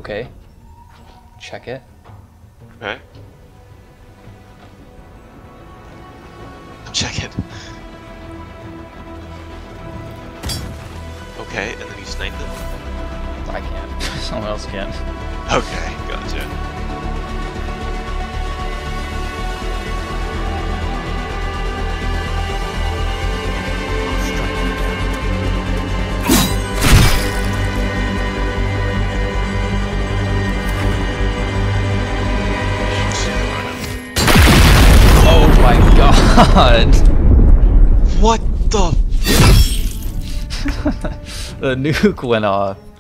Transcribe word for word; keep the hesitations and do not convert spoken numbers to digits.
Okay. Check it. Okay. Check it. Okay, and then you snipe them? I can't. Someone else can. Okay, gotcha. Oh my god! What the? The nuke went off.